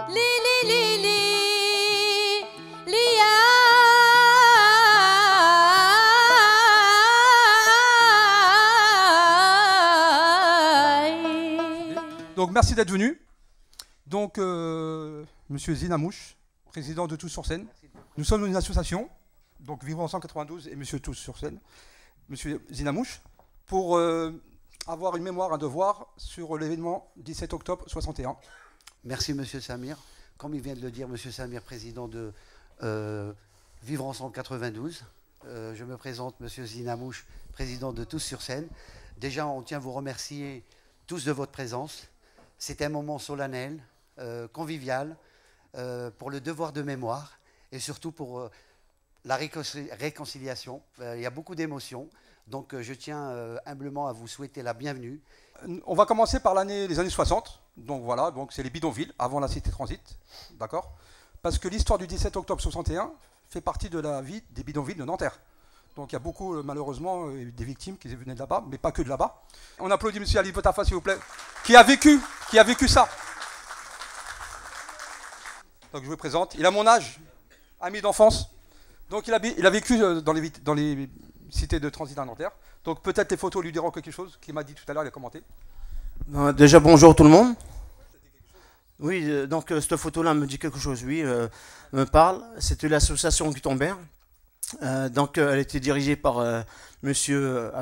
Donc merci d'être venu. Donc Monsieur Zinamouche, président de Tous sur Scène. Nous sommes une association, donc Vivre Ensemble 92 et Monsieur Tous sur Scène, Monsieur Zinamouche, pour avoir une mémoire, un devoir sur l'événement 17 octobre 61. Merci Monsieur Samir. Comme il vient de le dire, Monsieur Samir, président de Vivre Ensemble 92. Je me présente, Monsieur Zinamouche, président de Tous sur Scène. Déjà, on tient à vous remercier tous de votre présence. C'était un moment solennel, convivial, pour le devoir de mémoire et surtout pour la réconciliation. Il y a beaucoup d'émotions, donc je tiens humblement à vous souhaiter la bienvenue. On va commencer par les années 60, donc voilà, donc c'est les bidonvilles, avant la cité transit, d'accord? Parce que l'histoire du 17 octobre 61 fait partie de la vie des bidonvilles de Nanterre. Donc il y a beaucoup, malheureusement, des victimes qui venaient de là-bas, mais pas que de là-bas. On applaudit M. Ali Botafa, s'il vous plaît, qui a vécu ça. Donc je vous présente, il a mon âge, ami d'enfance. Donc il a vécu dans les cités de transit à Nanterre. Donc peut-être les photos lui diront quelque chose, qu'il m'a dit tout à l'heure, il a commenté. Déjà bonjour tout le monde. Oui, donc cette photo-là me dit quelque chose, oui, me parle. C'était l'association Gutenberg. Donc elle était dirigée par Monsieur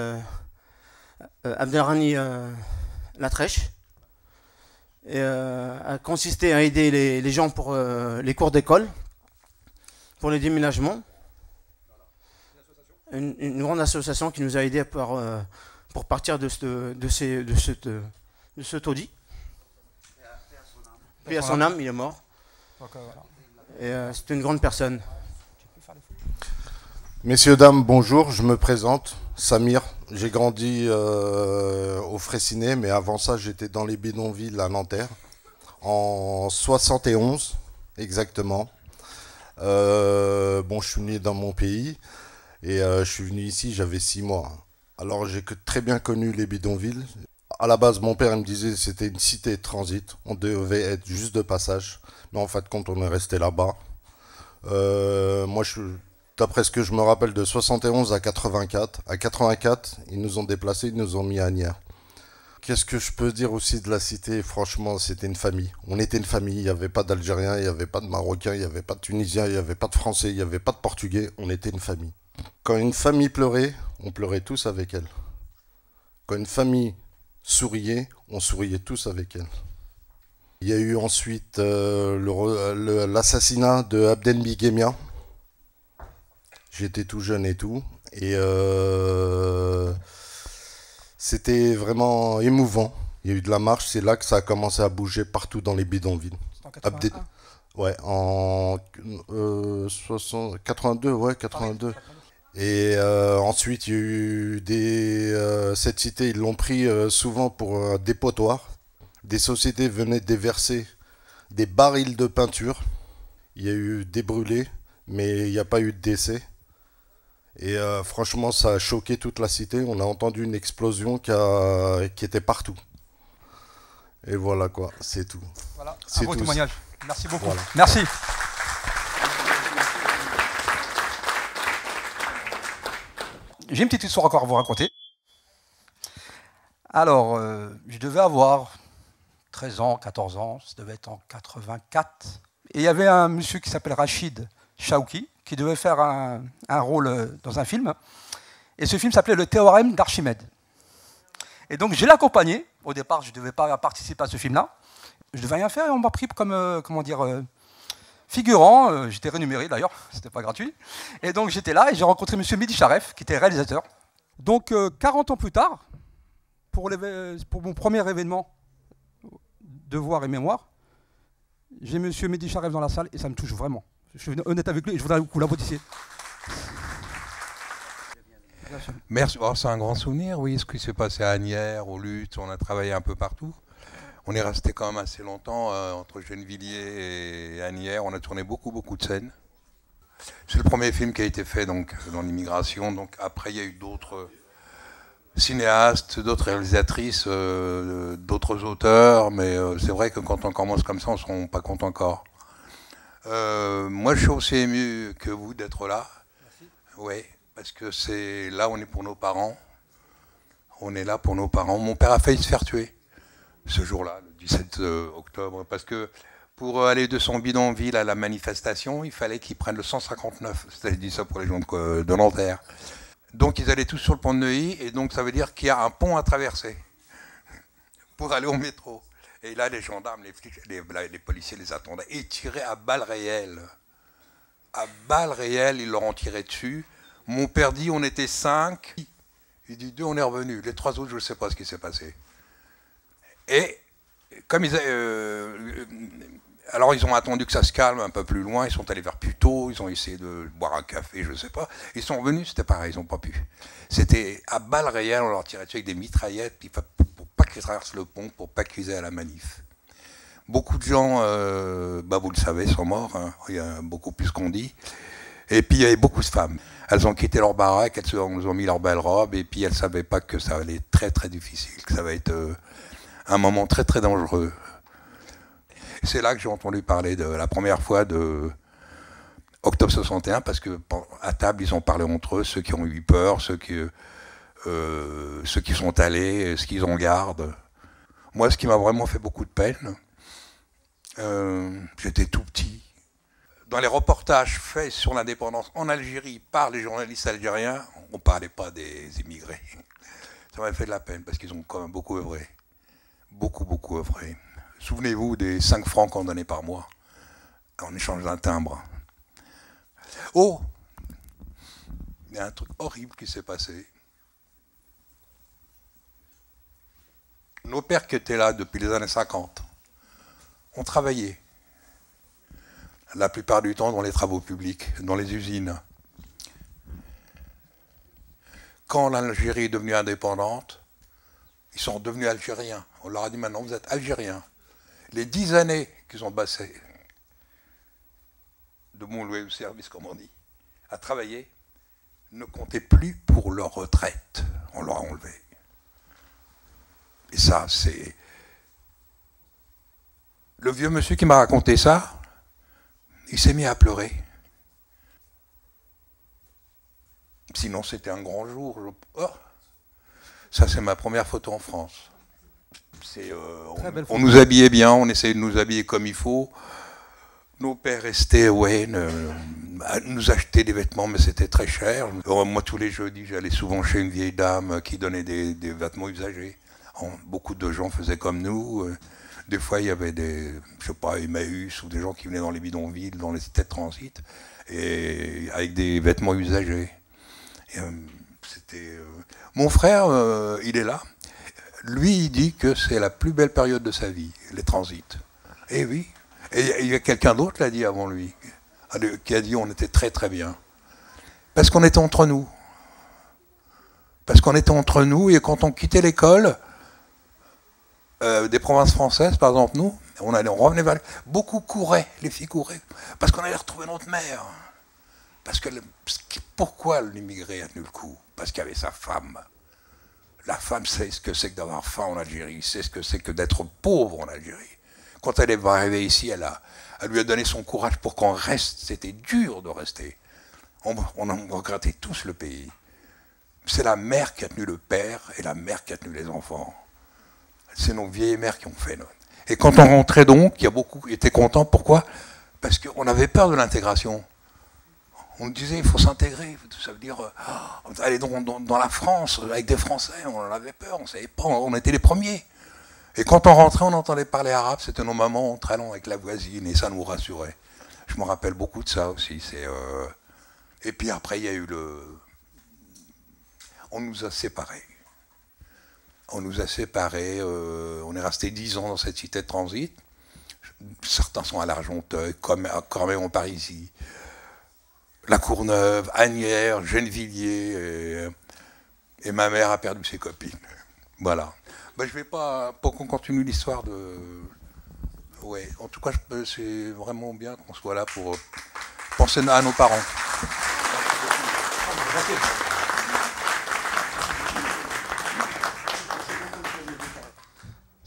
Abdelrani Latrèche. Et a consisté à aider les gens pour les cours d'école, pour les déménagements. Une grande association qui nous a aidés pour partir de ce taudis. Puis à son âme, il est mort. Et c'est une grande personne. Messieurs, dames, bonjour, je me présente, Samir. J'ai grandi au Fraissinet, mais avant ça, j'étais dans les bidonvilles à Nanterre, en 71, exactement. Bon, je suis né dans mon pays, et je suis venu ici, j'avais 6 mois. Alors, j'ai très bien connu les bidonvilles. À la base, mon père il me disait que c'était une cité de transit, on devait être juste de passage, mais en fin de compte, on est resté là-bas. Moi, d'après ce que je me rappelle, de 71 à 84. À 84, ils nous ont déplacés, ils nous ont mis à Agnières. Qu'est-ce que je peux dire aussi de la cité? Franchement, c'était une famille. On était une famille, il n'y avait pas d'Algériens, il n'y avait pas de Marocains, il n'y avait pas de Tunisiens, il n'y avait pas de Français, il n'y avait pas de Portugais. On était une famille. Quand une famille pleurait, on pleurait tous avec elle. Quand une famille souriait, on souriait tous avec elle. Il y a eu ensuite l'assassinat de Abdelmi Guemia. J'étais tout jeune et tout, et c'était vraiment émouvant. Il y a eu de la marche, c'est là que ça a commencé à bouger partout dans les bidonvilles. Ouais, en 82, ouais, 82. Et ensuite, il y a eu cette cité, ils l'ont pris souvent pour un dépotoir. Des sociétés venaient déverser des barils de peinture. Il y a eu des brûlés, mais il n'y a pas eu de décès. Et franchement, ça a choqué toute la cité. On a entendu une explosion qui était partout. Et voilà quoi, c'est tout. Voilà, un beau témoignage. Merci beaucoup. Voilà. Merci. J'ai une petite histoire encore à vous raconter. Alors, je devais avoir 13 ans, 14 ans, ça devait être en 84. Et il y avait un monsieur qui s'appelle Rachid Chaouki, qui devait faire un rôle dans un film. Et ce film s'appelait Le Théorème d'Archimède. Et donc je l'ai accompagné. Au départ, je ne devais pas participer à ce film-là. Je ne devais rien faire et on m'a pris comme, figurant. J'étais rémunéré d'ailleurs, c'était pas gratuit. Et donc j'étais là et j'ai rencontré M. Mehdi Charef, qui était réalisateur. Donc 40 ans plus tard, pour mon premier événement, Devoir et Mémoire, j'ai M. Mehdi Charef dans la salle et ça me touche vraiment. Je suis honnête avec lui et je voudrais que vous l'applaudissiez. Merci. Oh, c'est un grand souvenir, oui, ce qui s'est passé à Agnières, au Luth, on a travaillé un peu partout. On est resté quand même assez longtemps entre Gennevilliers et Agnières, on a tourné beaucoup de scènes. C'est le premier film qui a été fait donc, dans l'immigration, donc après il y a eu d'autres cinéastes, d'autres réalisatrices, d'autres auteurs, mais c'est vrai que quand on commence comme ça, on ne se rend pas compte encore. Moi, je suis aussi ému que vous d'être là. Merci. Oui, parce que c'est là on est pour nos parents. On est là pour nos parents. Mon père a failli se faire tuer ce jour-là, le 17 octobre, parce que pour aller de son bidonville à la manifestation, il fallait qu'ils prennent le 159. Je dis ça pour les gens de Nanterre. Donc ils allaient tous sur le pont de Neuilly, et donc ça veut dire qu'il y a un pont à traverser pour aller au métro. Et là, les gendarmes, les flics, les policiers les attendaient et tiraient à balles réelles. À balles réelles, ils leur ont tiré dessus. Mon père dit, on était 5. Il dit 2, on est revenus. Les 3 autres, je ne sais pas ce qui s'est passé. Et comme alors ils ont attendu que ça se calme un peu plus loin, ils sont allés vers Puteaux, ils ont essayé de boire un café, je ne sais pas. Ils sont revenus, c'était pareil, ils n'ont pas pu. C'était à balles réelles, on leur tirait dessus avec des mitraillettes, pour pas qu'ils traversent le pont, pour pas qu'ils aient à la manif. Beaucoup de gens, vous le savez, sont morts, hein. Il y a beaucoup plus qu'on dit. Et puis il y avait beaucoup de femmes. Elles ont quitté leur baraque, elles nous ont mis leur belle robe, et puis elles ne savaient pas que ça allait être très très difficile, que ça va être un moment très très dangereux. C'est là que j'ai entendu parler de la première fois de Octobre 61, parce que à table ils ont parlé entre eux, ceux qui ont eu peur, ceux qui sont allés, ce qu'ils en gardent. Moi, ce qui m'a vraiment fait beaucoup de peine, j'étais tout petit. Dans les reportages faits sur l'indépendance en Algérie par les journalistes algériens, on ne parlait pas des immigrés. Ça m'a fait de la peine, parce qu'ils ont quand même beaucoup œuvré. Beaucoup œuvré. Souvenez-vous des 5 francs qu'on donnait par mois en échange d'un timbre. Oh, il y a un truc horrible qui s'est passé. Nos pères qui étaient là depuis les années 50 ont travaillé la plupart du temps dans les travaux publics, dans les usines. Quand l'Algérie est devenue indépendante, ils sont devenus algériens. On leur a dit maintenant, vous êtes algériens. Les 10 années qu'ils ont passé de mon loué au service, comme on dit, à travailler, ne comptaient plus pour leur retraite. On leur a enlevé. Et ça, c'est... Le vieux monsieur qui m'a raconté ça, il s'est mis à pleurer. Sinon, c'était un grand jour. Oh, ça, c'est ma première photo en France. On nous habillait bien, on essayait de nous habiller comme il faut. Nos pères restaient, nous achetaient des vêtements, mais c'était très cher. Moi, tous les jeudis, j'allais souvent chez une vieille dame qui donnait des vêtements usagés. Beaucoup de gens faisaient comme nous. Des fois, il y avait des, je sais pas, Emmaüs ou des gens qui venaient dans les bidonvilles, dans les cités de transit, et avec des vêtements usagés. Mon frère, il est là. Lui, il dit que c'est la plus belle période de sa vie, les transits. Et oui. Et il y a quelqu'un d'autre l'a dit avant lui, qui a dit on était très très bien. Parce qu'on était entre nous. Parce qu'on était entre nous, et quand on quittait l'école, des provinces françaises, par exemple, nous, on revenait vers... Beaucoup couraient, les filles couraient, parce qu'on allait retrouver notre mère. Pourquoi l'immigré a tenu le coup? Parce qu'il y avait sa femme. La femme sait ce que c'est que d'avoir faim en Algérie, sait ce que c'est que d'être pauvre en Algérie. Quand elle est arrivée ici, elle lui a donné son courage pour qu'on reste. C'était dur de rester. On regrettait tous le pays. C'est la mère qui a tenu le père et la mère qui a tenu les enfants. C'est nos vieilles mères qui ont fait. Et quand on rentrait donc, il y a beaucoup qui étaient contents. Pourquoi? Parce qu'on avait peur de l'intégration. On nous disait, il faut s'intégrer. Ça veut dire, aller dans la France, avec des Français, on en avait peur, on ne savait pas, on était les premiers. Et quand on rentrait, on entendait parler arabe, c'était nos mamans très longs avec la voisine, et ça nous rassurait. Je me rappelle beaucoup de ça aussi. Et puis après, il y a eu on nous a séparés. On nous a séparés, on est resté 10 ans dans cette cité de transit. Certains sont à l'Argenteuil, Cormeillon-Parisis, La Courneuve, Asnières, Gennevilliers, et ma mère a perdu ses copines. Voilà. Je vais pas, pour qu'on continue l'histoire de... Ouais, en tout cas, c'est vraiment bien qu'on soit là pour penser à nos parents.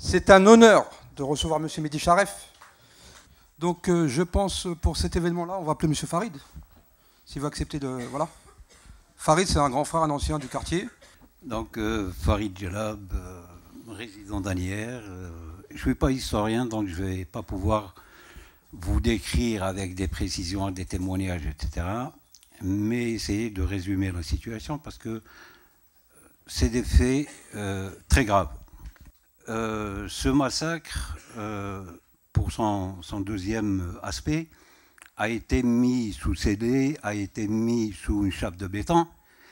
C'est un honneur de recevoir M. Mehdi Charef. Donc je pense pour cet événement-là, on va appeler M. Farid, s'il veut accepter de... Voilà. Farid, c'est un grand frère, un ancien du quartier. Donc Farid Djellab, résident d'Anières. Je ne suis pas historien, donc je ne vais pas pouvoir vous décrire avec des précisions, des témoignages, etc. Mais essayer de résumer la situation parce que c'est des faits très graves. Ce massacre, pour son deuxième aspect, a été mis sous scellé, a été mis sous une chape de béton,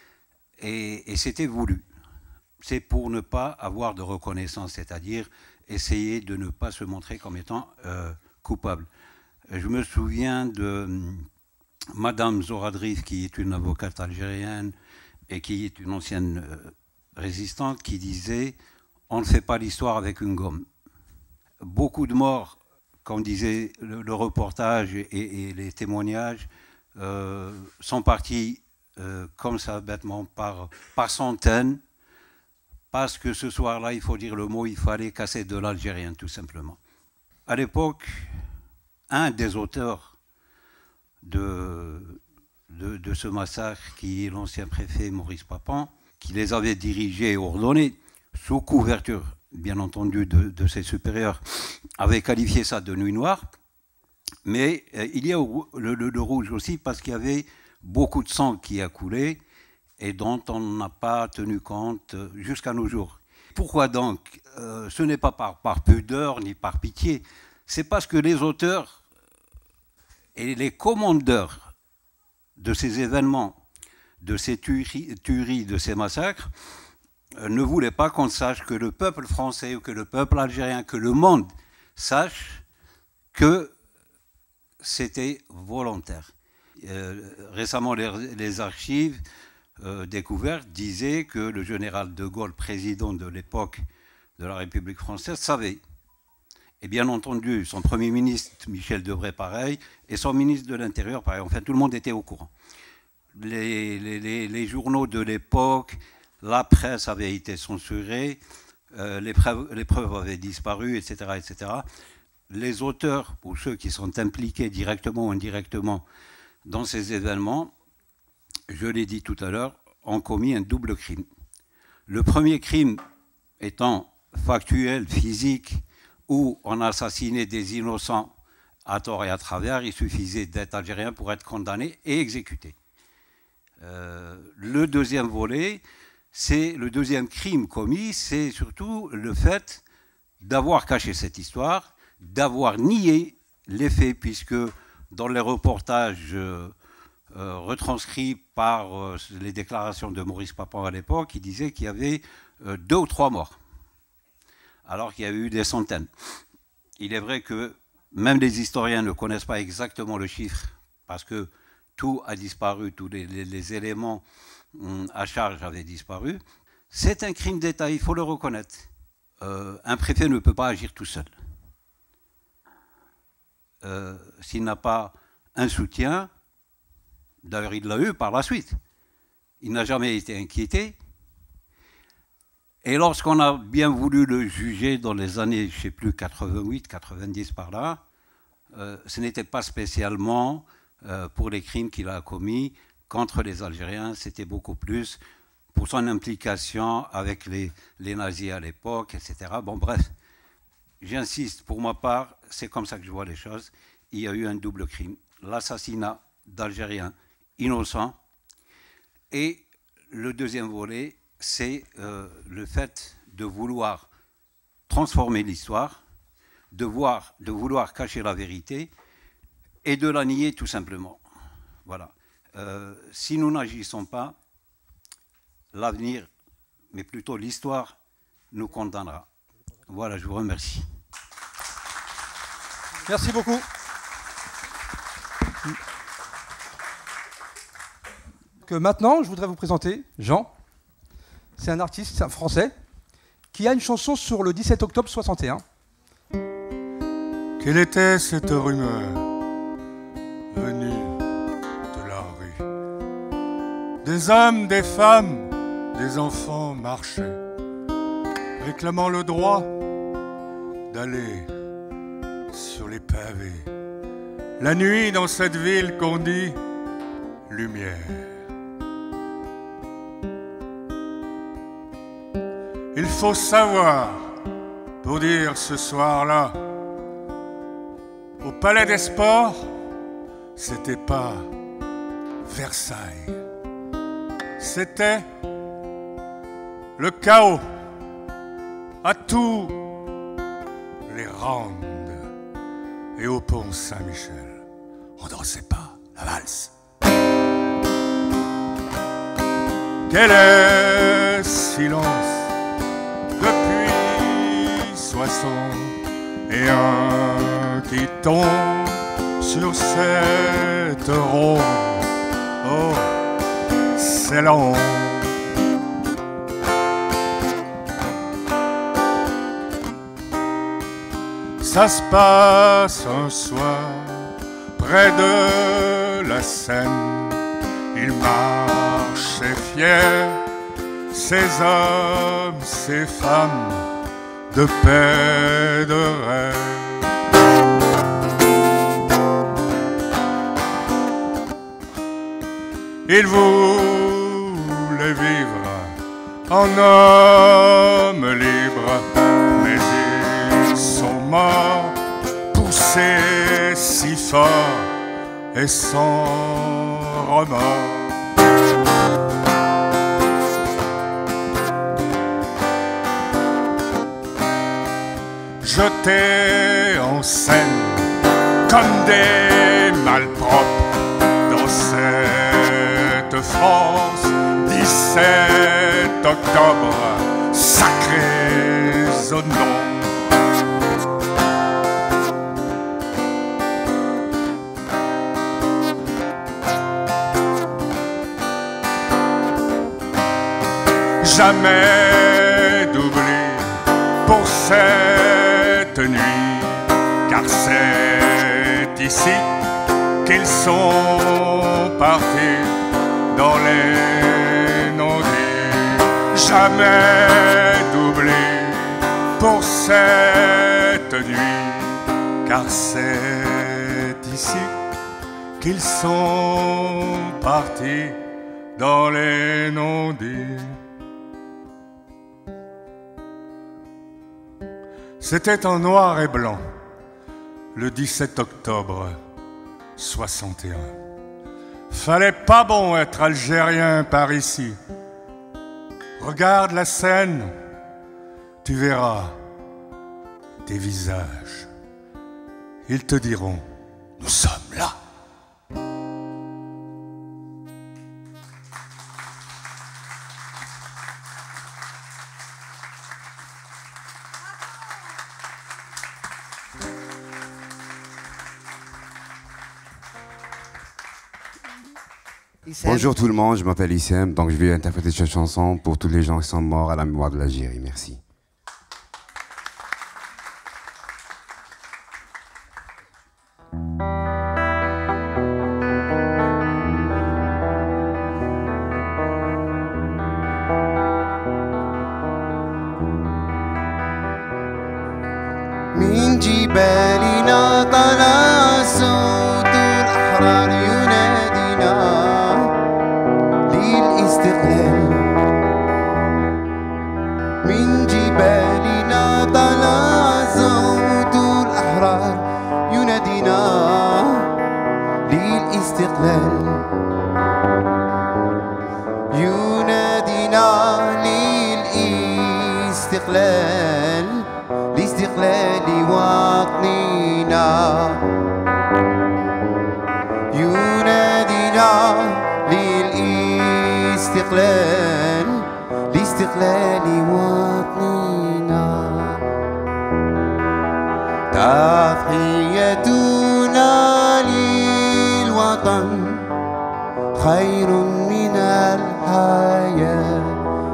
et c'était voulu. C'est pour ne pas avoir de reconnaissance, c'est-à-dire essayer de ne pas se montrer comme étant coupable. Je me souviens de Madame Zoradrif, qui est une avocate algérienne et qui est une ancienne résistante, qui disait « On ne fait pas l'histoire avec une gomme ». Beaucoup de morts, comme disait le reportage et les témoignages, sont partis comme ça, bêtement, par centaines, parce que ce soir-là, il faut dire le mot, il fallait casser de l'algérien, tout simplement. À l'époque, un des auteurs de ce massacre, qui est l'ancien préfet Maurice Papin, qui les avait dirigés et ordonnés, sous couverture, bien entendu, de ses supérieurs, avait qualifié ça de nuit noire. Mais il y a le rouge aussi, parce qu'il y avait beaucoup de sang qui a coulé et dont on n'a pas tenu compte jusqu'à nos jours. Pourquoi donc? Ce n'est pas par pudeur ni par pitié, c'est parce que les auteurs et les commandeurs de ces événements, de ces tueries, de ces massacres, ne voulaient pas qu'on sache, que le peuple français ou que le peuple algérien, que le monde sache que c'était volontaire. Récemment, les archives découvertes disaient que le général de Gaulle, président de l'époque de la République française, savait. Et bien entendu, son Premier ministre, Michel Debré, pareil, et son ministre de l'Intérieur, pareil. Enfin, tout le monde était au courant. Les journaux de l'époque, la presse avait été censurée, les preuves avaient disparu, etc., etc. Les auteurs, ou ceux qui sont impliqués directement ou indirectement dans ces événements, je l'ai dit tout à l'heure, ont commis un double crime. Le premier crime étant factuel, physique, où on a assassiné des innocents à tort et à travers, il suffisait d'être algérien pour être condamné et exécuté. Le deuxième volet, c'est le deuxième crime commis, c'est surtout le fait d'avoir caché cette histoire, d'avoir nié les faits, puisque dans les reportages retranscrits par les déclarations de Maurice Papin à l'époque, il disait qu'il y avait 2 ou 3 morts, alors qu'il y a eu des centaines. Il est vrai que même les historiens ne connaissent pas exactement le chiffre, parce que tout a disparu, tous les éléments à charge avaient disparu. C'est un crime d'État, il faut le reconnaître. Un préfet ne peut pas agir tout seul. S'il n'a pas un soutien, d'ailleurs il l'a eu par la suite, il n'a jamais été inquiété. Et lorsqu'on a bien voulu le juger dans les années, je ne sais plus, 88, 90 par là, ce n'était pas spécialement pour les crimes qu'il a commis contre les Algériens, c'était beaucoup plus pour son implication avec les nazis à l'époque, etc. Bon, bref, j'insiste, pour ma part, c'est comme ça que je vois les choses. Il y a eu un double crime, l'assassinat d'Algériens innocents, et le deuxième volet, c'est le fait de vouloir transformer l'histoire, de vouloir cacher la vérité et de la nier tout simplement. Voilà. Si nous n'agissons pas, l'avenir, mais plutôt l'histoire, nous condamnera. Voilà, je vous remercie. Merci beaucoup. Que maintenant, je voudrais vous présenter Jean. C'est un artiste, c'est un Français, qui a une chanson sur le 17 octobre 61. Quelle était cette rumeur venue de la rue? Des hommes, des femmes, des enfants marchaient, réclamant le droit d'aller sur les pavés. La nuit dans cette ville qu'on dit lumière. Il faut savoir, pour dire ce soir-là, au Palais des Sports, c'était pas Versailles, c'était le chaos à tous les rondes. Et au pont Saint-Michel, on dansait pas la valse. Quel est le silence depuis 61 qui tombe sur cette ronde. Oh, c'est long. Ça se passe un soir près de la Seine. Il marchait fier, ces hommes, ces femmes de paix, de rêve. Il voulait vivre en homme libre, mais ils sont morts, poussés si fort et sans remords. Jetés en scène comme des malpropres dans cette France. 17 octobre, sacré oignons. Jamais d'oubli pour cette nuit, car c'est ici qu'ils sont partis dans les non-dits. Jamais d'oubli pour cette nuit, car c'est ici qu'ils sont partis dans les non-dits. C'était en noir et blanc, le 17 octobre 61. Fallait pas bon être algérien par ici. Regarde la scène, tu verras des visages. Ils te diront, nous sommes là. Bonjour tout le monde, je m'appelle Issem, donc je vais interpréter cette chanson pour tous les gens qui sont morts à la mémoire de l'Algérie. Merci. من جبالنا طلع صوت الأحرار ينادينا للاستقلال. من جبالنا طلع صوت الأحرار ينادينا للاستقلال. ينادينا للاستقلال، لاستقلال وطننا. ينادينا للاستقلال، لاستقلال وطننا. تضحيتنا للوطن خير من الحياة.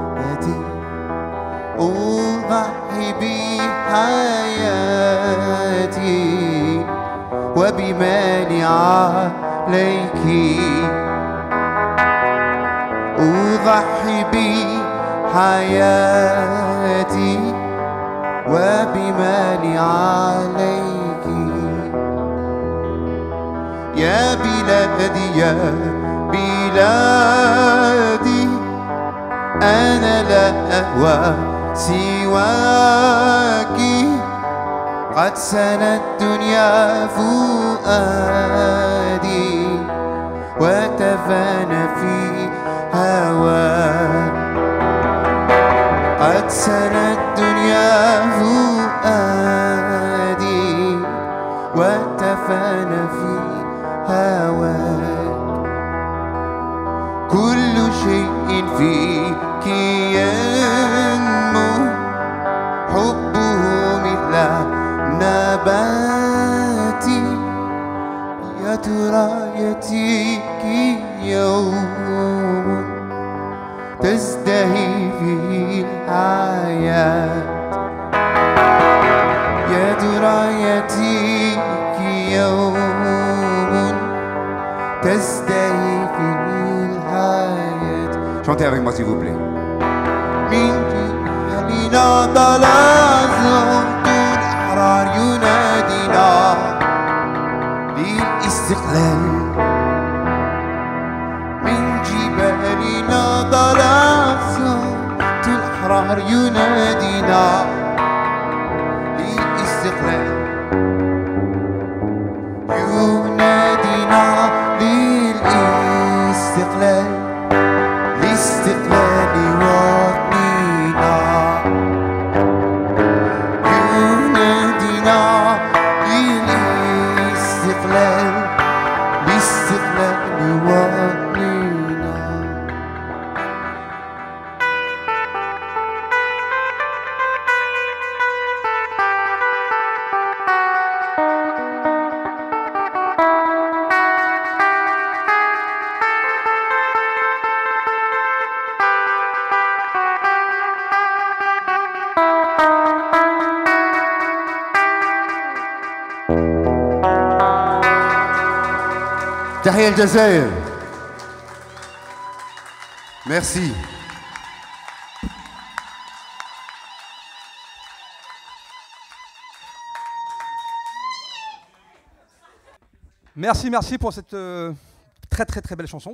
أضحي بحياتي وبمالي عليك. أضحي بحياتي وبمالي عليك يا بلادي يا بلادي أنا لا أهوى سواك قد سنت الدنيا فؤادي وتفانى في هواك قد سنت الدنيا فؤادي وتفانى في هواك كل شيء فيك ينمو حبه مثل نباتي يا ترى يأتيك يوم تزدهي فيه الحياة يا ترى يأتيك يوم تزدهي فيه الحياة. Chantez avec moi s'il vous plaît. من جبالنا ضلال صوت الأحرار ينادينا للاستقلال من جبالنا ضلال صوت الأحرار ينادينا للاستقلال ينادينا للاستقلال لاستقلال وطننا ينادينا للاستقلال لاستقلال وطننا. تحية الجزائر. Merci. Merci, merci pour cette très très très belle chanson.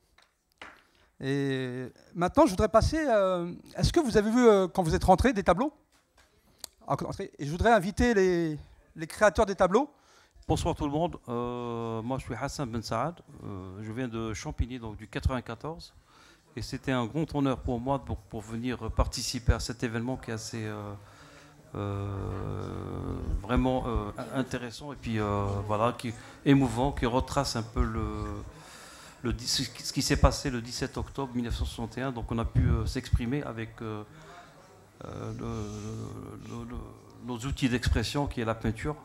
Et maintenant, je voudrais passer. Est-ce que vous avez vu quand vous êtes rentrés des tableaux? Et je voudrais inviter les créateurs des tableaux. Bonsoir tout le monde, moi je suis Hassan Ben Saad, je viens de Champigny, donc du 94, et c'était un grand honneur pour moi pour venir participer à cet événement qui est assez vraiment intéressant et puis voilà, qui est émouvant, qui retrace un peu ce qui s'est passé le 17 octobre 1961, donc on a pu s'exprimer avec nos outils d'expression qui est la peinture.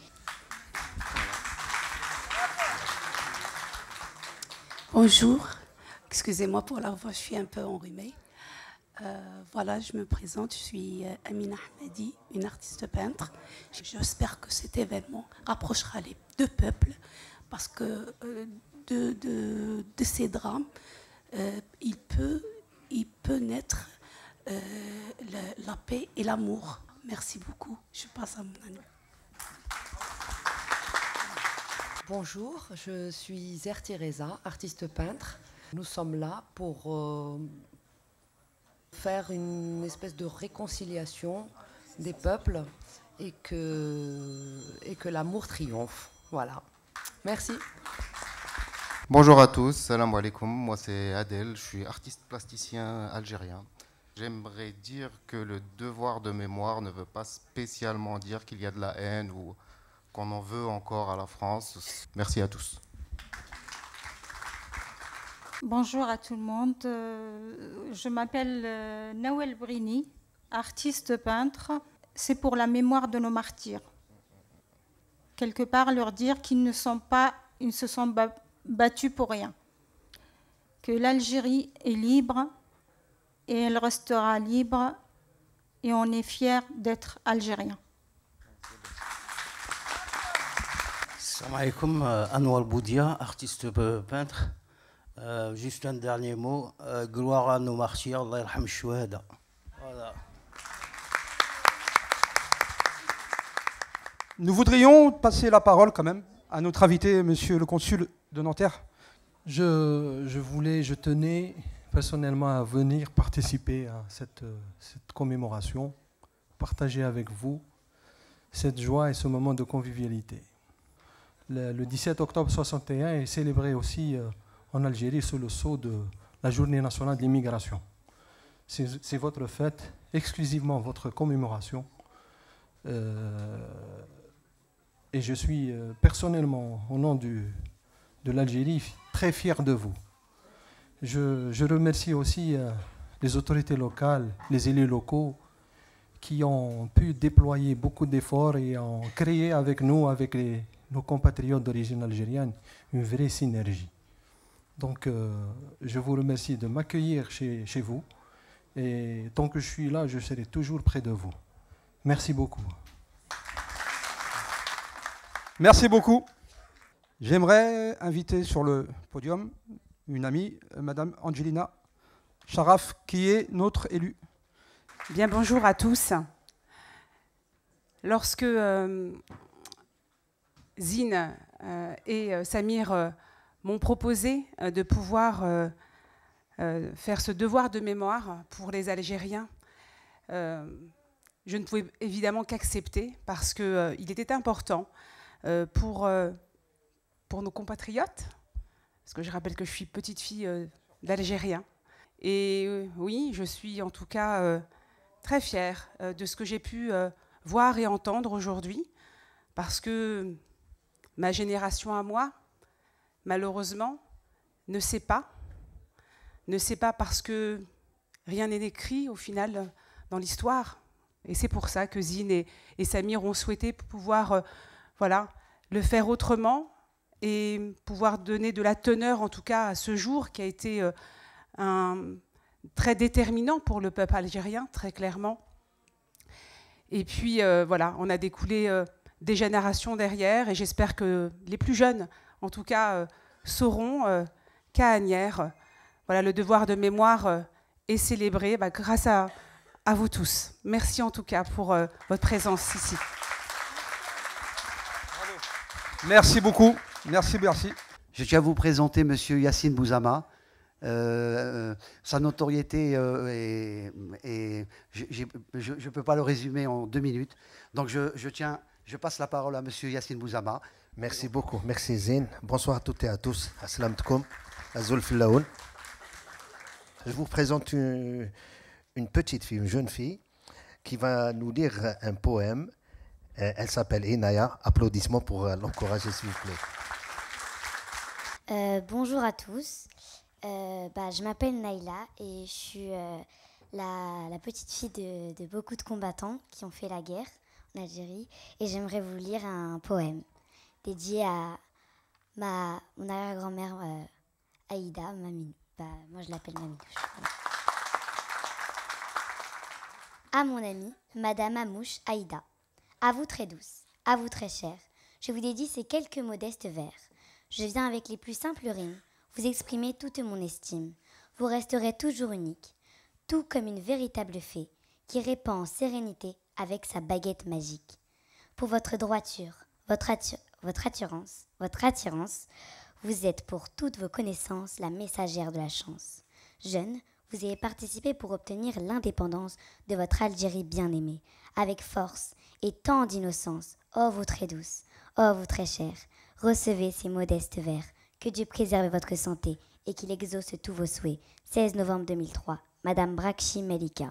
Bonjour, excusez-moi pour la voix, je suis un peu enrhumée. Voilà, je me présente, je suis Amina Ahmadi, une artiste peintre. J'espère que cet événement rapprochera les deux peuples parce que de ces drames, il peut naître la paix et l'amour. Merci beaucoup, je passe à mon ami. Bonjour, je suis Zer Teresa, artiste peintre. Nous sommes là pour faire une espèce de réconciliation des peuples et que l'amour triomphe. Voilà. Merci. Bonjour à tous, salam alaikum. Moi c'est Adel, je suis artiste plasticien algérien. J'aimerais dire que le devoir de mémoire ne veut pas spécialement dire qu'il y a de la haine ou qu'on en veut encore à la France. Merci à tous. Bonjour à tout le monde. Je m'appelle Nawel Brini, artiste peintre. C'est pour la mémoire de nos martyrs. Quelque part, leur dire qu'ils ne se sont battus pour rien. Que l'Algérie est libre et elle restera libre et on est fiers d'être algériens. Salam alaikum, Anwar Boudia, artiste peintre. Juste un dernier mot, gloire à nos martyrs, Allah yarham shuhada. Voilà. Nous voudrions passer la parole quand même à notre invité, monsieur le consul de Nanterre. Je tenais personnellement à venir participer à cette commémoration, partager avec vous cette joie et ce moment de convivialité. Le 17 octobre 61 est célébré aussi en Algérie sous le sceau de la Journée nationale de l'immigration. C'est votre fête, exclusivement votre commémoration. Et je suis personnellement, au nom de l'Algérie, très fier de vous. Je remercie aussi les autorités locales, les élus locaux, qui ont pu déployer beaucoup d'efforts et ont créé avec nous, avec nos compatriotes d'origine algérienne, une vraie synergie. Donc, je vous remercie de m'accueillir chez vous. Et tant que je suis là, je serai toujours près de vous. Merci beaucoup. Merci beaucoup. J'aimerais inviter sur le podium une amie, Madame Angelina Charaf, qui est notre élue. Bien, bonjour à tous. Lorsque Zine et Samir m'ont proposé de pouvoir faire ce devoir de mémoire pour les Algériens, je ne pouvais évidemment qu'accepter parce qu'il était important pour nos compatriotes, parce que je rappelle que je suis petite fille d'Algériens. Et oui, je suis en tout cas très fière de ce que j'ai pu voir et entendre aujourd'hui, parce que ma génération à moi, malheureusement, ne sait pas parce que rien n'est écrit au final dans l'histoire. Et c'est pour ça que Zine et Samir ont souhaité pouvoir le faire autrement et pouvoir donner de la teneur, en tout cas, à ce jour qui a été très déterminant pour le peuple algérien, très clairement. Et puis, on a découlé des générations derrière, et j'espère que les plus jeunes, en tout cas, sauront qu'à Asnières, le devoir de mémoire est célébré grâce à vous tous. Merci en tout cas pour votre présence ici. Merci beaucoup. Merci, merci. Je tiens à vous présenter Monsieur Yassine Bouzama. Sa notoriété, je ne peux pas le résumer en 2 minutes. Donc je passe la parole à Monsieur Yassine Bouzama. Merci beaucoup. Merci Zine. Bonsoir à toutes et à tous. Assalamu alaikum. Azul Fillaoun. Je vous présente une petite fille, une jeune fille, qui va nous lire un poème. Elle s'appelle Inaya. Applaudissements pour l'encourager, s'il vous plaît. Bonjour à tous. Je m'appelle Naïla et je suis la petite fille de beaucoup de combattants qui ont fait la guerre en Algérie. Et j'aimerais vous lire un poème dédié à mon arrière-grand-mère Aïda, Mamine. Moi, je l'appelle Mamine. À mon amie, Madame Amouche Aïda. À vous très douce, à vous très chère, je vous dédie ces quelques modestes vers. Je viens avec les plus simples rimes vous exprimer toute mon estime. Vous resterez toujours unique, tout comme une véritable fée qui répand en sérénité avec sa baguette magique. Pour votre droiture, votre attirance, vous êtes pour toutes vos connaissances la messagère de la chance. Jeune, vous avez participé pour obtenir l'indépendance de votre Algérie bien-aimée, avec force et tant d'innocence. Oh, vous très douce, oh, vous très chère, recevez ces modestes vers. Que Dieu préserve votre santé et qu'il exauce tous vos souhaits. 16 novembre 2003, Madame Brakshi Melika.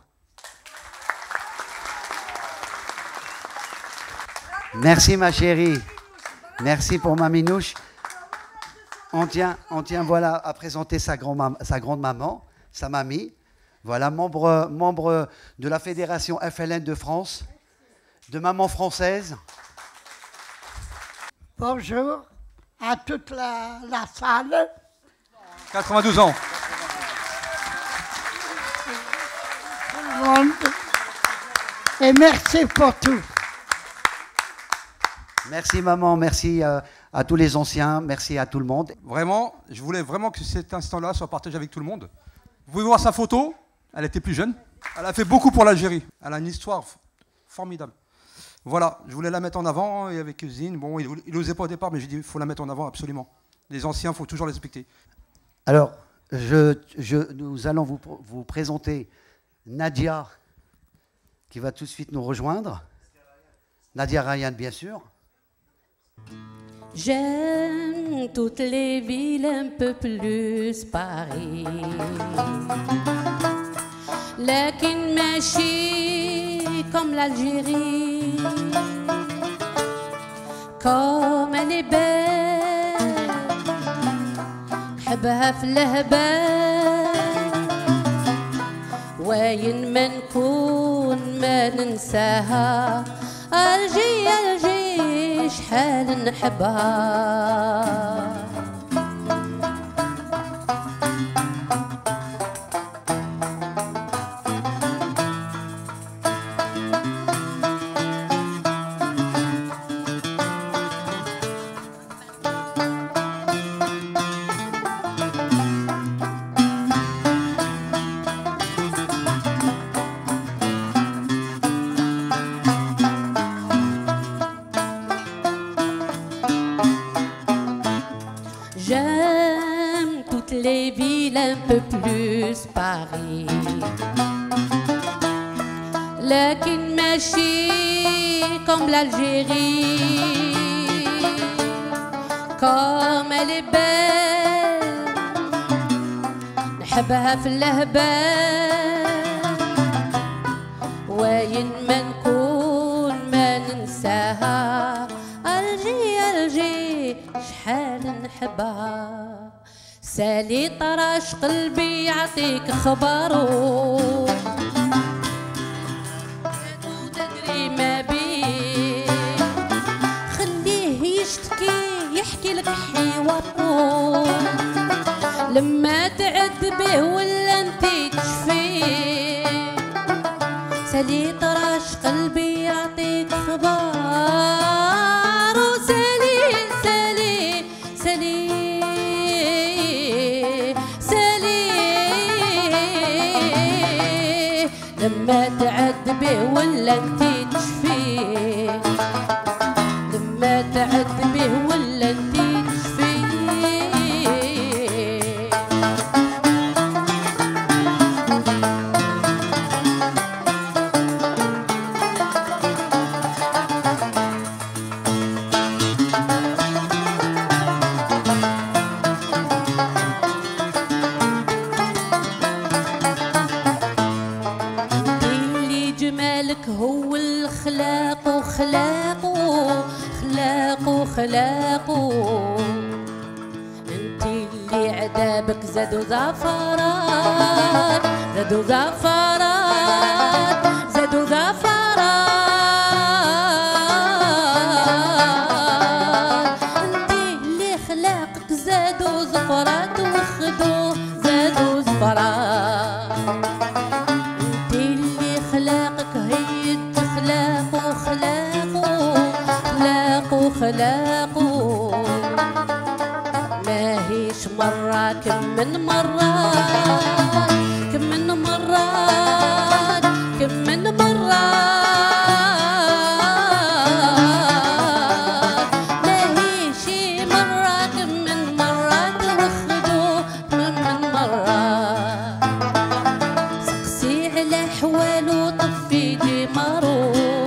Merci ma chérie. Merci pour ma minouche. On tient voilà à présenter sa grande maman, sa mamie. Voilà, membre de la Fédération FLN de France, de maman française. Bonjour à toute la salle. 92 ans. Tout le monde. Et merci pour tout. Merci maman, merci à tous les anciens, merci à tout le monde. Vraiment, je voulais vraiment que cet instant-là soit partagé avec tout le monde. Vous pouvez voir sa photo, elle était plus jeune. Elle a fait beaucoup pour l'Algérie. Elle a une histoire formidable. Voilà, je voulais la mettre en avant, et avec Zine, bon, il n'osait pas au départ, mais j'ai dit, il faut la mettre en avant, absolument. Les anciens, il faut toujours les respecter. Alors, nous allons vous présenter Nadia, qui va tout de suite nous rejoindre. Nadia Ryan, bien sûr. J'aime toutes les villes, un peu plus Paris. لكن ماشي comme l'Algérie. Comme elle est belle, نحبها في الهبال. وين ما نكون ما ننساها. ألجي ألجي شحال نحبها. Un peu plus Paris. لكن ماشي comme l'Algérie. Comme elle est belle, نحبها في الهبال. وين ما نكون ما ننساها. ألجي ألجي شحال نحبها. سالي طراش قلبي يعطيك خبرو. تدري ما بيه خليه يشتكي يحكي لك حوارو. لما تعد به ولا انتي تشفيه. سالي طراش قلبي يعطيك خبرو. سالي سالي سالي لما تعد به ولا انتي تشفيه. لما تعد به ولا انتي تشفيه. هو الخلاق وخلاقه خلاقه خلاقه. انتي اللي عذابك زادوا زعفرات زادوا زعفرات زادوا زعفرات. انتي اللي خلاقك زادوا زفرات وخدوا زادوا زفرات. انتي اللي خلاقك هيت خلاقه خلاقه خلاقه خلاقه. ماهيش مرة كم من مرات كم من مرات كم من مرات. ماهيش مرة كم من مرات وخدوه من مرات. سقسي على حواله طفي دمارو.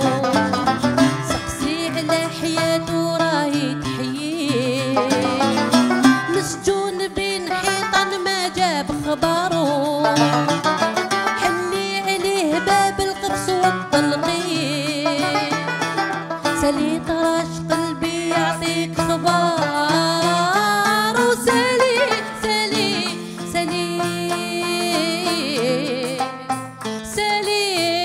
سقسي على حياته راهي تحييه. مسجون بين حيطان ما جاب خبارو. حلي عليه باب القبس والطلقين. سالي طراش قلبي يعطيك خبارو. سالي سالي سالي سالي.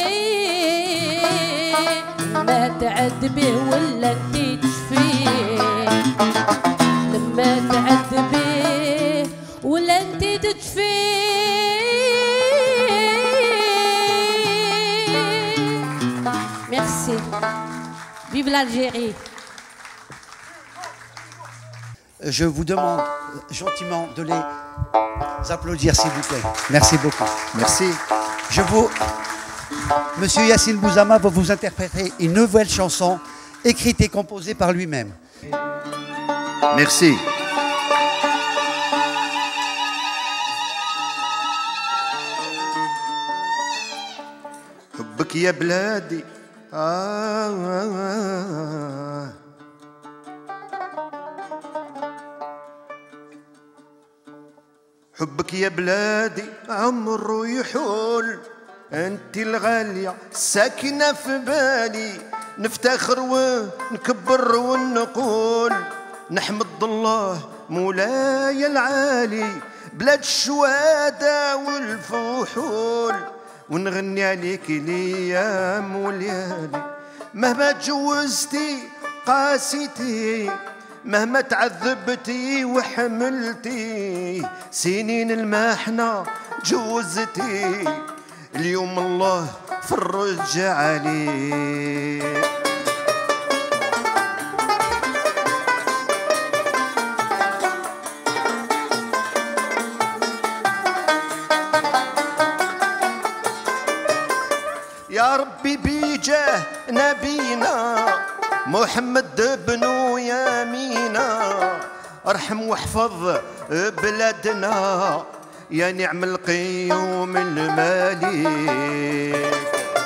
ما تعد به ولا انتي تشفيه. لما تعد به ولا انتي تشفيه. Merci. Vive l'Algérie. Je vous demande gentiment de les applaudir, s'il vous plaît. Merci beaucoup. Merci. Je vous Monsieur Yassine Bouzama va vous interpréter une nouvelle chanson écrite et composée par lui-même. Merci. حبك يا بلادي حبك يا بلادي عمره يحول، انت الغالية ساكنة في بالي، نفتخر ونكبر ونقول نحمد الله مولاي العالي، بلاد الشهداء والفحول، ونغني عليك الايام والليالي، مهما تجوزتي قاسيتي، مهما تعذبتي وحملتي، سنين المحنة جوزتي، اليوم الله فرج عليك. يا ربي بجاه نبينا محمد بن يامينا، ارحم واحفظ بلادنا يا نعم القيوم المليك.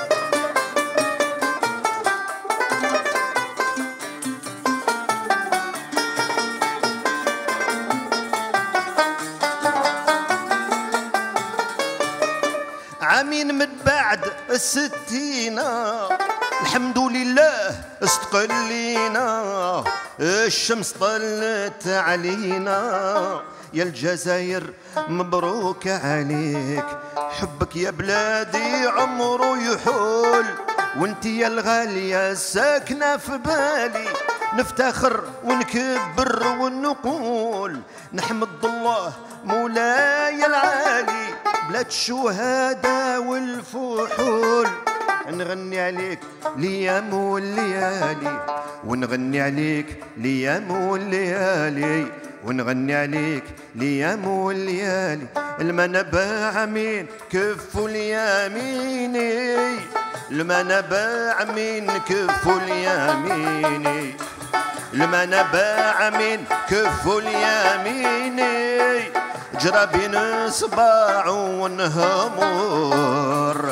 عامين من بعد الستينة الحمد لله استقلينا، الشمس طلت علينا، يا الجزائر مبروك عليك، حبك يا بلادي عمره يحول، وانتي يا الغالية ساكنة في بالي، نفتخر ونكبر ونقول نحمد الله مولاي العالي، بلاد الشهداء والفحول، نغني عليك الايام والليالي، ونغني عليك الايام والليالي، ونغني عليك الايام والليالي، المنبع من كف اليميني، المنبع من كف اليميني، المنبع من كف اليميني، جرى بين صباع ونهمر.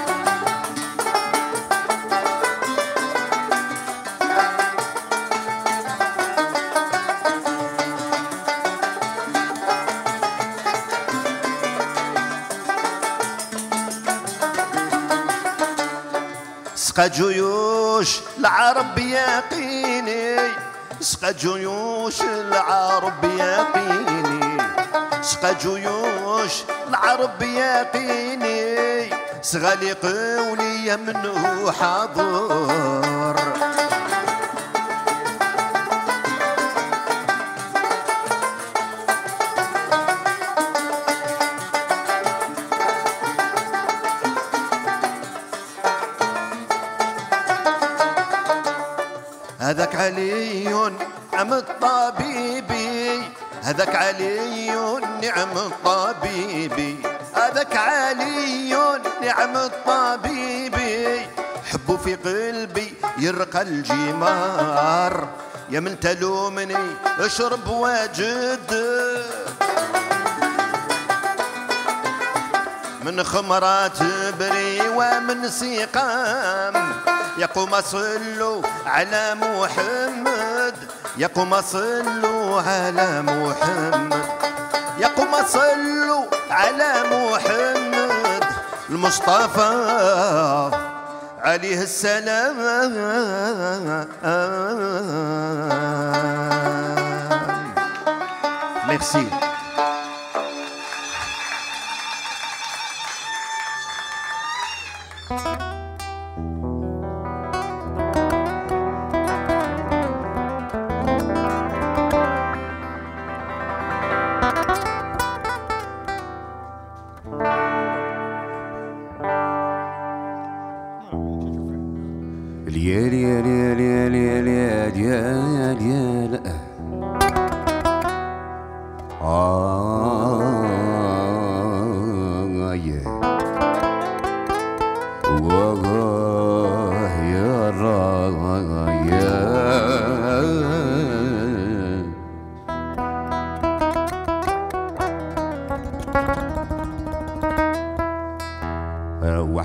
سقى جيوش العرب يقيني، سقى جيوش العرب يقيني، سقى جيوش العرب يقيني، صغالي قولي منه حاضر. هذاك علي نعم الطبيبي، هذاك علي نعم الطبيبي، هذاك علي نعم الطبيبي، حبه في قلبي يرقى الجمار، يا من تلومني اشرب واجد، من خمرات بري ومن سقام، يقوم صلوا على محمد، يقوم صلوا على محمد، يقوم صلوا على محمد المصطفى عليه السلام. ميرسي.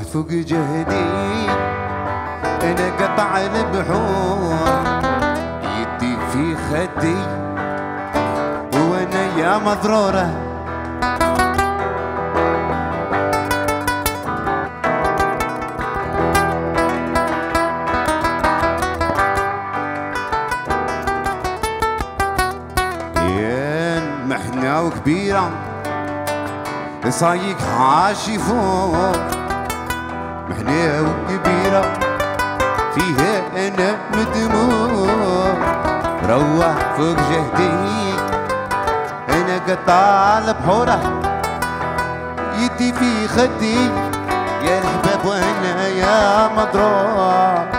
فوق جهدي انا قطع البحور يدي في خدي وانا يا مضروره يا محنه وكبيره صايق عاشي فوق محنه وكبيره فيها انا مدموع روح فوق جهدي انا قطع البحوره يدي في خدي يا الحباب وانا يا مضروع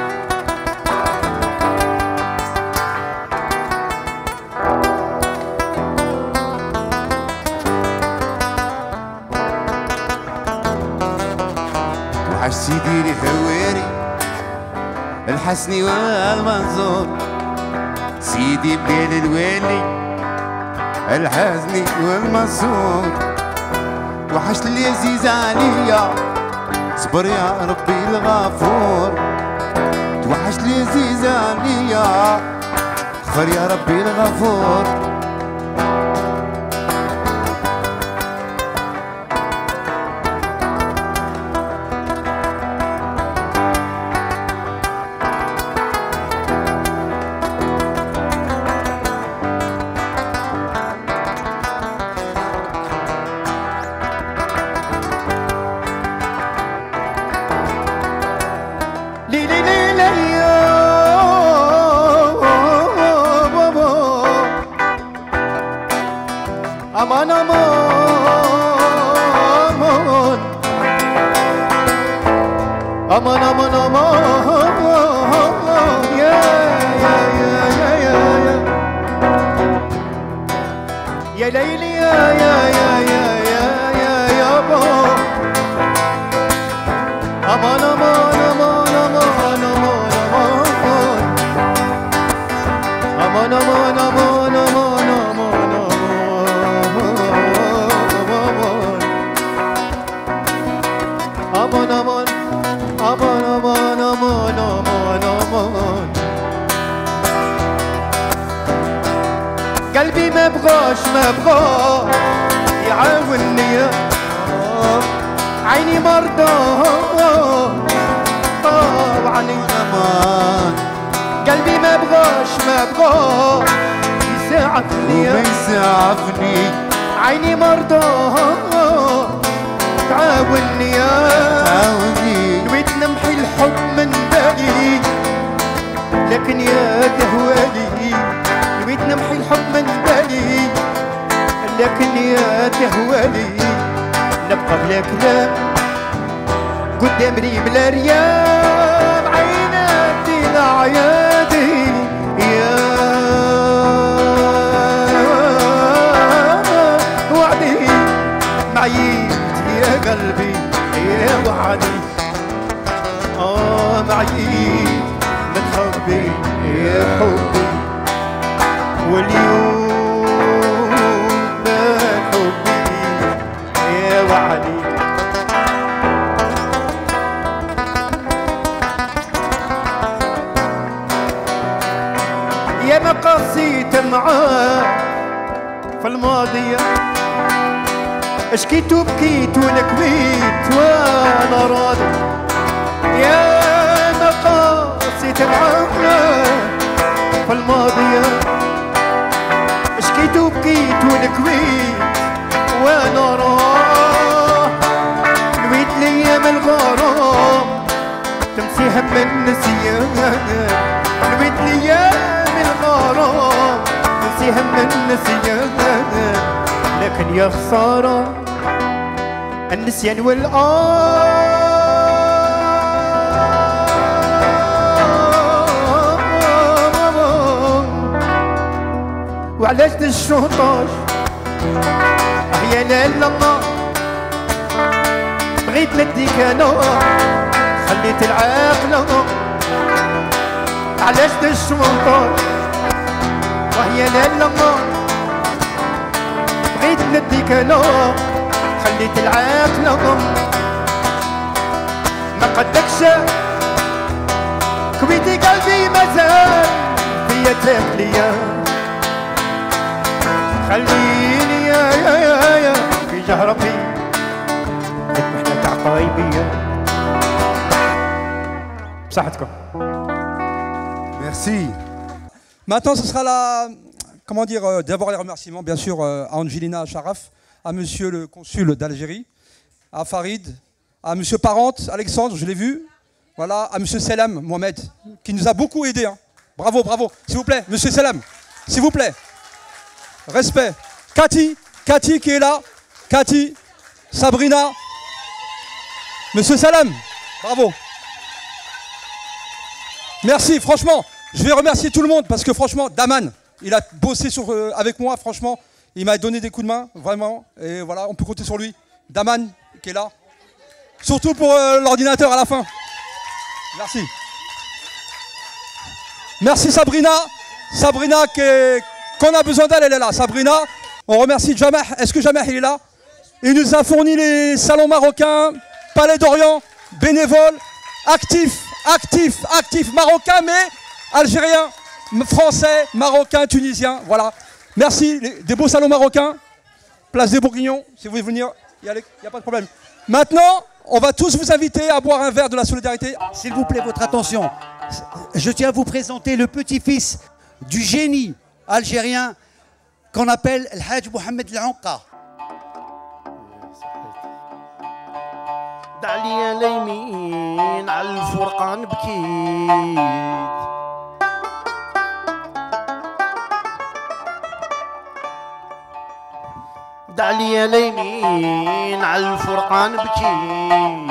وحش سيدي الهواري الحسني والمنظور سيدي بليل الوالي الحزني والمنصور وحش اللي عزيز عليا صبر يا ربي الغفور توحش اللي عزيز عليا غفر يا ربي الغفور aman aman aman aman aman ya ya ya ya ya ya leyli ya ya ya ya ya ya ya bo aman aman aman aman aman aman aman aman aman aman aman aman aman aman aman aman قلبي ما بغاش يعاونني عيني مرضى طبعا امان قلبي ما بغاش يسعفني عيني مرضى تعاوني نويت نمحي الحب من بالي لكن يا تهوالي نويت نمحي الحب من بالي لكن يا تهوالي نبقى بلا كلام قدام ريم لا ريام عيناتي لعيادي يا وعدي معي يا قلبي يا وعدي معي متحبي يا حبي واليوم ما حبي يا وعدي يا ما قصيت معاه في الماضية اشكيت وبكيت ونكويت وانا راضي يا ما قاسيت معاه في الماضية اشكيت وبكيت ونكويت وانا راضي نويت ليام الغرام تمسي هم النسيان نويت ليام الغرام تمسي هم النسيان لكن يا خسارة النسيان وعلاش الشوطاج يا ليل الله بغيت نديك انا خليت العاقلة علاش الشوطاج وهي ليل الله بغيت نديك انا خليت العاقلة ما قدكش كويتي قلبي مازال فيا تمليا خليني يا في جهربي محنة عقايبية بصحتكم. Merci. Maintenant, ce sera la, comment dire, d'abord les remerciements, bien sûr, à Angelina Charaf, à monsieur le consul d'Algérie, à Farid, à monsieur Parente, Alexandre, je l'ai vu, voilà, à monsieur Selam Mohamed, qui nous a beaucoup aidés. Hein. Bravo, bravo. S'il vous plaît, monsieur Selam, s'il vous plaît. Respect. Cathy qui est là. Cathy, Sabrina, monsieur Salam, bravo. Merci, franchement. Je vais remercier tout le monde parce que franchement, Daman, il a bossé avec moi, franchement. Il m'a donné des coups de main, vraiment. Et voilà, on peut compter sur lui. Daman, qui est là. Surtout pour l'ordinateur à la fin. Merci. Merci Sabrina. Sabrina, qu'on a besoin d'elle, elle est là. Sabrina, on remercie Jamah. Est-ce que Jamah, il est là? Il nous a fourni les salons marocains, Palais d'Orient, bénévoles, actifs, marocains, mais algériens, français, marocains, tunisiens. Voilà. Merci. Des beaux salons marocains. Place des Bourguignons, si vous voulez venir, il n'y a pas de problème. Maintenant, on va tous vous inviter à boire un verre de la solidarité. S'il vous plaît, votre attention. Je tiens à vous présenter le petit-fils du génie algérien qu'on appelle El Hadj Mohamed El Anqa. دعلي اليمين على الفرقان بكيت دعلي اليمين على الفرقان بكيت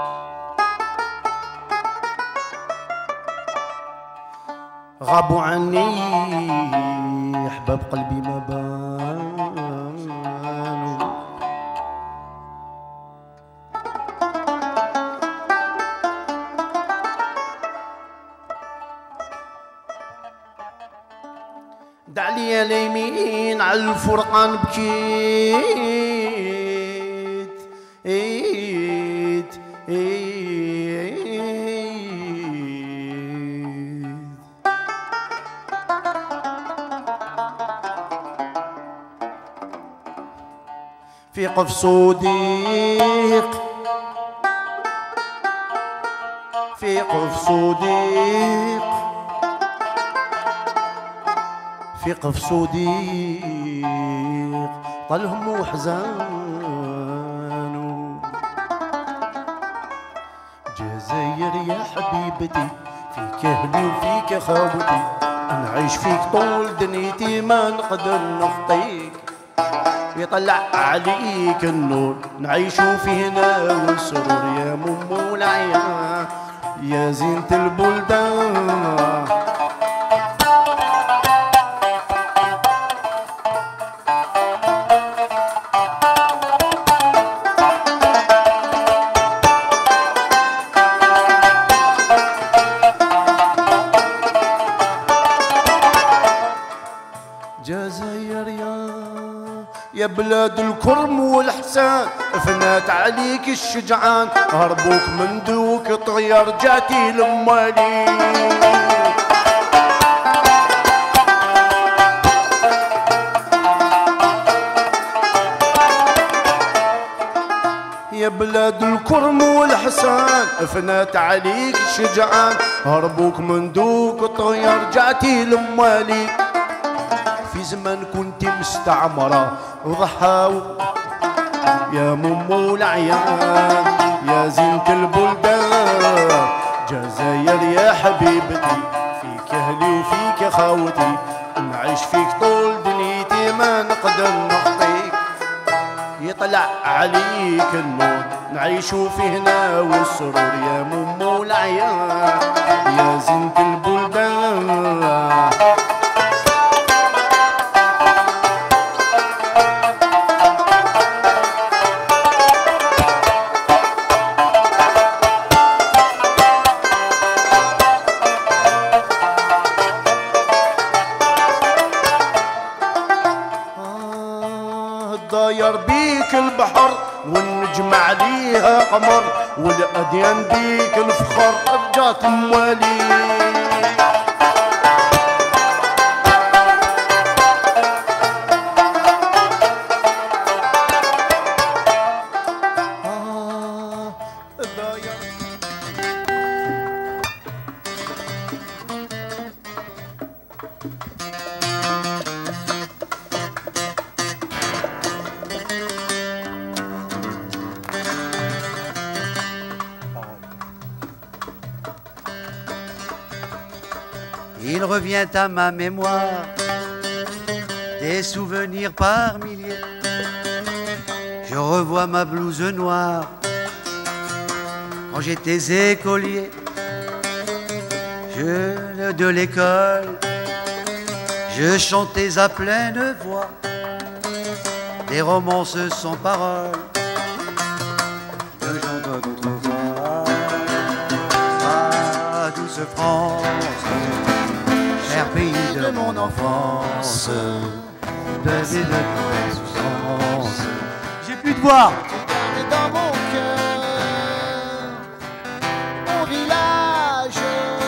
غابوا عني احباب قلبي ما بانوا دعلي اليمين على الفرقان بكيت في قف صديق في قف صديق في قف صديق طالهم وحزان جزائر يا حبيبتي فيك اهلي وفيك خاوتي نعيش فيك طول دنيتي ما نقدر نخطيك يطلع عليك النور نعيشو فيه هنا والسرور يا ممو العيان يا زينة البلدان يا بلاد الكرم والحسان فنات عليك الشجعان هربوك من دوك طغير جاتي لمالي يا بلاد الكرم والحسان فنات عليك الشجعان هربوك من دوك طغير جاتي لمالي في زمان كنت مستعمرة وضحاو يا ممو العيان يا زينة البلدان جزائر يا حبيبتي فيك أهلي وفيك خاوتي نعيش فيك طول دنيتي ما نقدر نخطيك يطلع عليك النور نعيشو فيه هنا والسرور يا ممو العيان يا زينة البلدان داير بيك البحر والنجم عليها قمر والأديان بيك الفخر أبجات موالي. Il revient à ma mémoire des souvenirs par milliers. Je revois ma blouse noire quand j'étais écolier. Je de l'école, je chantais à pleine voix des romances sans paroles de gens d'autrefois. Ah, douce France, cher pays de mon enfance, baisé de toute insouciance. J'ai plus de voix. Gardé dans mon cœur, mon village,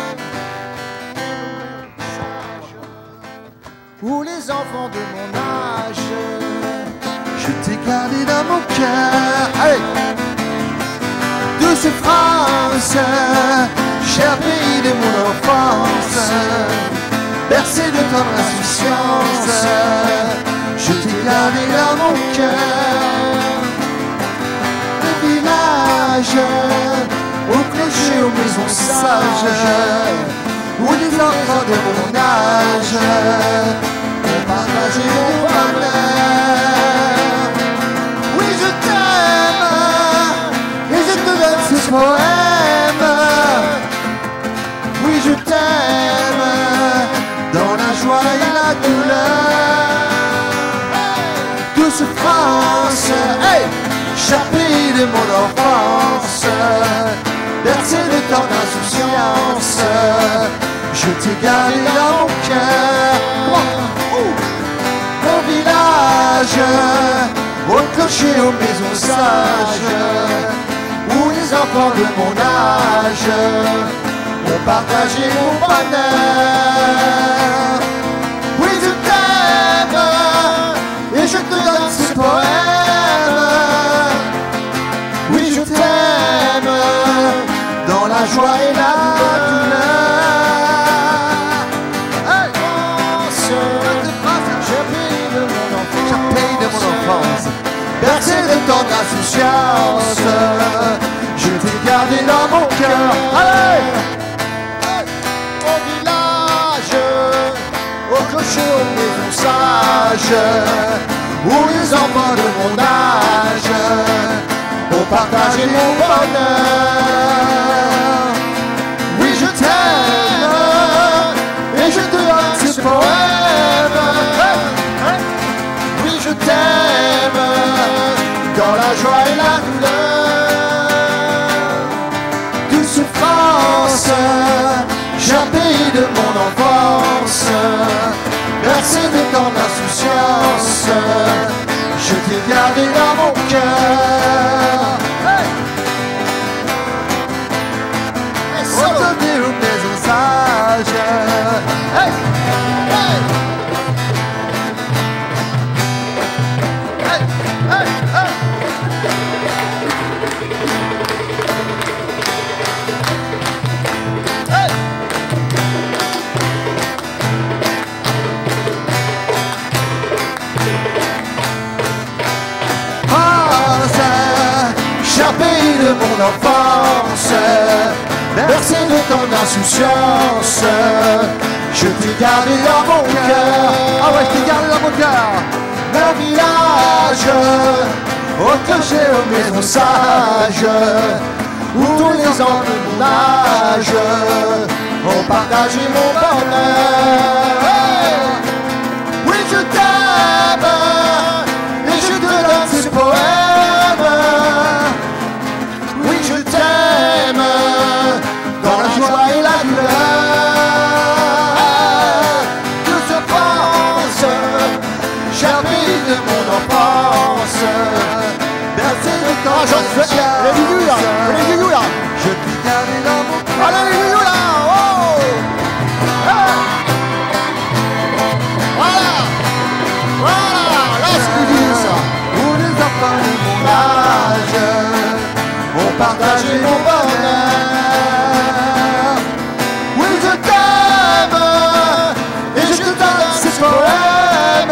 où les enfants de mon âge. Je t'ai gardé dans mon cœur. Allez. Douce France, cher pays de mon enfance, bercé de ton insouciance, je t'ai gardé dans mon cœur. Le village, au clocher, aux maisons sages, où les enfants de mon âge ont partagé mon bonheur. Oui, je t'aime, et je te donne ce poème. Oui, je t'aime, dans la joie et la douleur. Douce France, hey, cher pays de mon enfance, bercé de ton insouciance, je t'ai gardé dans mon cœur. Mon village, au clocher, aux maisons sages, où les enfants de mon âge ont partagé mon bonheur. Oui, je t'aime, et je te donne ce poème. Oui, je t'aime, dans la joie et la douleur. Hey, France, cher pays de mon enfance, bercé de ton insouciance, je t'ai gardé dans mon cœur. Allez! Au village, au clocher, aux maisons sages, où les enfants de mon âge ont partagé mon bonheur. Oui, je t'aime, et je te donne ce poème. Oui, je t'aime, dans la joie et la douleur. Douce France, cher pays de mon enfance, bercé de ton insouciance, je t'ai gardé dans mon cœur. Hey! Retourner aux maisons sages. Hey! Hey! Hey! Hey! Hey! Cher pays de mon enfance, bercé de ton insouciance, je t'ai gardé dans mon cœur. Ah ouais, je t'ai gardé dans mon cœur. Mon village, au clocher, aux maisons sages, où tous les hommes de mon âge ont partagé mon bonheur. Oui, je t'aime, et je te donne ce poème. Oui, je t'aime, dans la joie et la douleur. Douce France, cher pays de mon enfance, bercé de temps. Les youyous là, les youyous là. Je t'ai gardé dans mon cœur. Allez les youyous là, oh. Voilà, voilà, là ce qu'ils disent. Où les enfants de mon âge ont partagé mon bonheur. Oui je t'aime et je te donne ce poème.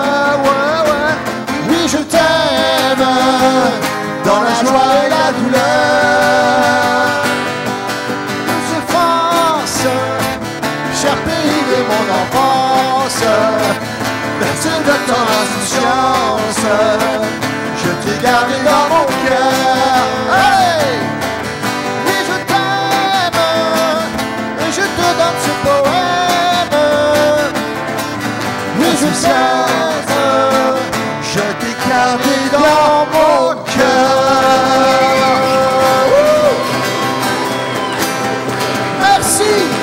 Oui je t'aime dans la joie et la douleur. C'est France, cher pays de mon enfance, bercé de ton insouciance, je t'ai gardé dans mon cœur. Allez, oui je t'aime et je te donne ce poème. Oui je t'aime, je t'ai gardé dans mon cœur. Merci.